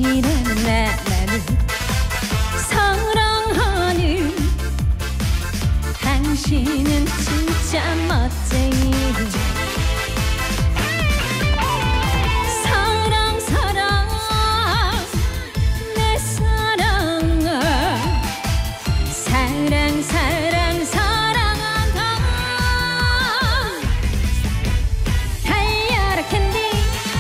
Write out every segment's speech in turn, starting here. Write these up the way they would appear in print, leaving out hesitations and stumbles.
까칠한 나를 사랑하는 당신은 진짜 멋쟁이. 사랑 사랑 내 사랑아, 사랑 사랑 사랑한다. 달려라 캔디,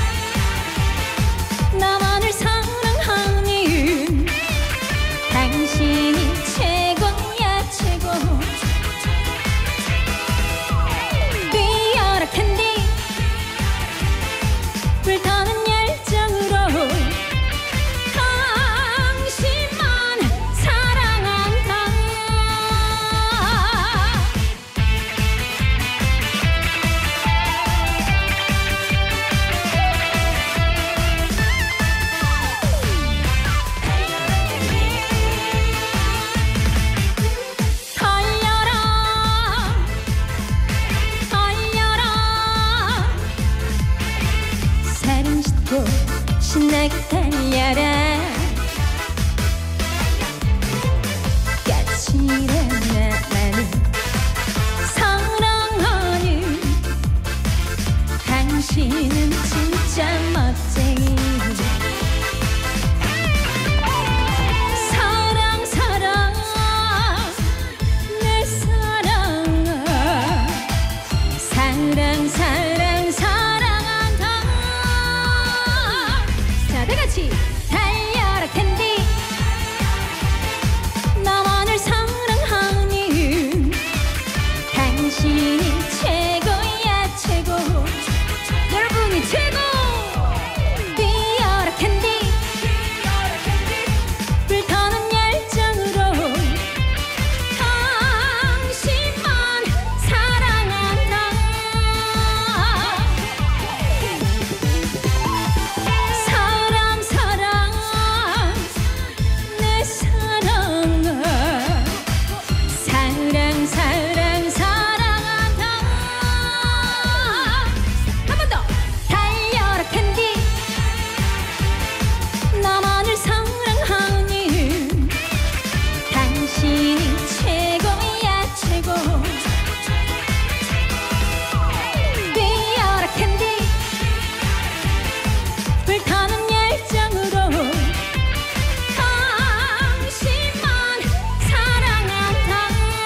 나만을 사랑하니 당신이 최고야 최고. 뛰어라 캔디, 불타는 열정으로 당신만 사랑한다. 달려라 달려라, 사랑 싣고 신나게 달려라. 까칠한 나를 사랑하는 당신은 진짜 멋쟁이. 사랑 사랑 내 사랑아, 사랑 사랑 사랑한다. 자, 다같이 달려라 캔디, 나만을 사랑하니 당신이 최고야 최고. 여러분이 최고. 뛰어라 캔디, 불타는 열정으로 당신만 사랑한다. 사랑 사랑 내 사랑아, 사랑 사랑 사랑한다. 한 번 더. 달려라 캔디, 나만을 사랑하니 당신이 최고야 최고. 뛰어라 캔디, 불타는 열정으로 당신만 사랑한다.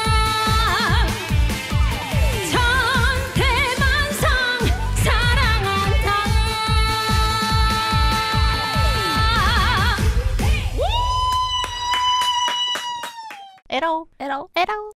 천태만상 사랑한다. 에러 에러 에러.